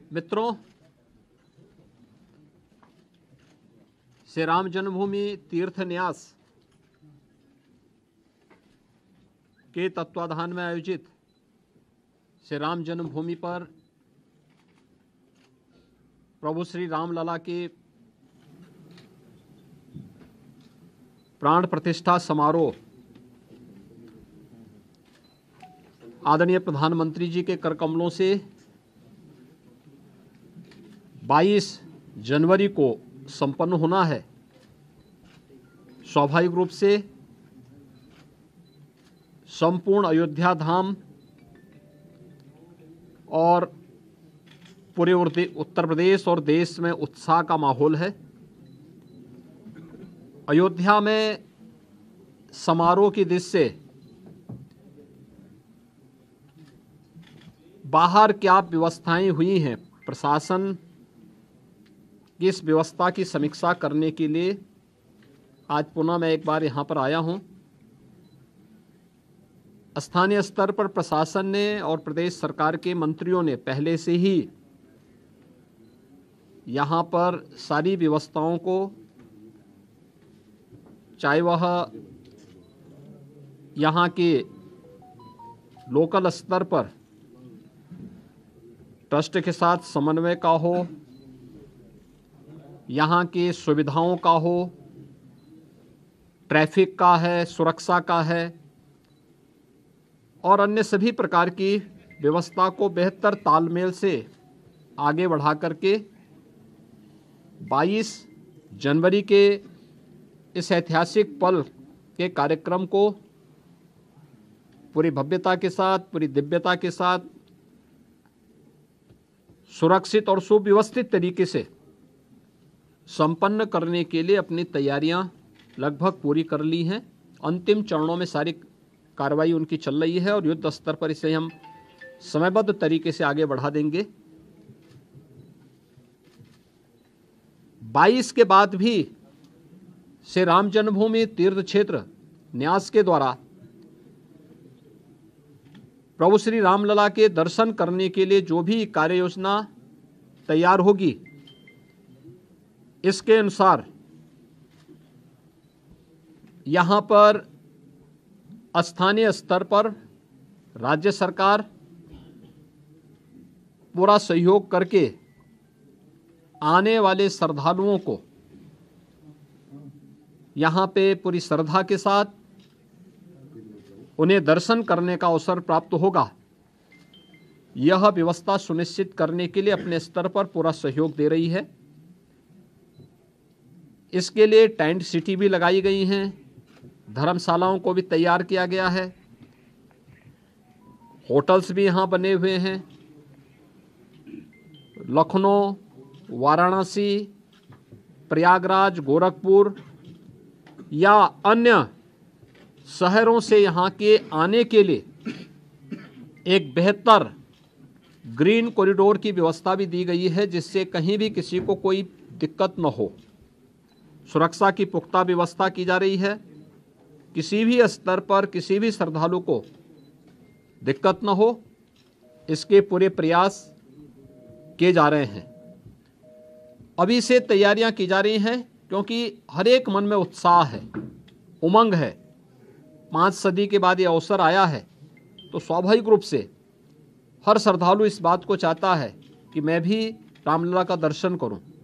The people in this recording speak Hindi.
मित्रों, श्री राम जन्मभूमि तीर्थ न्यास के तत्वाधान में आयोजित श्री राम जन्मभूमि पर प्रभु श्री रामलला के प्राण प्रतिष्ठा समारोह आदरणीय प्रधानमंत्री जी के कर कमलों से 22 जनवरी को संपन्न होना है। स्वाभाविक रूप से संपूर्ण अयोध्या धाम और पूरे उत्तर प्रदेश और देश में उत्साह का माहौल है। अयोध्या में समारोह की दृष्टि से बाहर क्या व्यवस्थाएं हुई हैं, प्रशासन की इस व्यवस्था की समीक्षा करने के लिए आज पुनः मैं एक बार यहाँ पर आया हूँ। स्थानीय स्तर पर प्रशासन ने और प्रदेश सरकार के मंत्रियों ने पहले से ही यहाँ पर सारी व्यवस्थाओं को, चाहे वह यहाँ के लोकल स्तर पर ट्रस्ट के साथ समन्वय का हो, यहाँ की सुविधाओं का हो, ट्रैफिक का है, सुरक्षा का है और अन्य सभी प्रकार की व्यवस्था को बेहतर तालमेल से आगे बढ़ा करके 22 जनवरी के इस ऐतिहासिक पल के कार्यक्रम को पूरी भव्यता के साथ, पूरी दिव्यता के साथ, सुरक्षित और सुव्यवस्थित तरीके से संपन्न करने के लिए अपनी तैयारियां लगभग पूरी कर ली हैं। अंतिम चरणों में सारी कार्रवाई उनकी चल रही है और युद्ध स्तर पर इसे हम समयबद्ध तरीके से आगे बढ़ा देंगे। 22 के बाद भी श्री राम जन्मभूमि तीर्थ क्षेत्र न्यास के द्वारा प्रभु श्री रामलला के दर्शन करने के लिए जो भी कार्य योजना तैयार होगी, इसके अनुसार यहाँ पर स्थानीय स्तर पर राज्य सरकार पूरा सहयोग करके आने वाले श्रद्धालुओं को यहाँ पे पूरी श्रद्धा के साथ उन्हें दर्शन करने का अवसर प्राप्त होगा, यह व्यवस्था सुनिश्चित करने के लिए अपने स्तर पर पूरा सहयोग दे रही है। इसके लिए टेंट सिटी भी लगाई गई हैं, धर्मशालाओं को भी तैयार किया गया है, होटल्स भी यहाँ बने हुए हैं। लखनऊ, वाराणसी, प्रयागराज, गोरखपुर या अन्य शहरों से यहाँ के आने के लिए एक बेहतर ग्रीन कॉरिडोर की व्यवस्था भी दी गई है, जिससे कहीं भी किसी को कोई दिक्कत न हो। सुरक्षा की पुख्ता व्यवस्था की जा रही है, किसी भी स्तर पर किसी भी श्रद्धालु को दिक्कत न हो, इसके पूरे प्रयास किए जा रहे हैं। अभी से तैयारियां की जा रही हैं क्योंकि हर एक मन में उत्साह है, उमंग है। 5 सदी के बाद ये अवसर आया है, तो स्वाभाविक रूप से हर श्रद्धालु इस बात को चाहता है कि मैं भी रामलला का दर्शन करूं।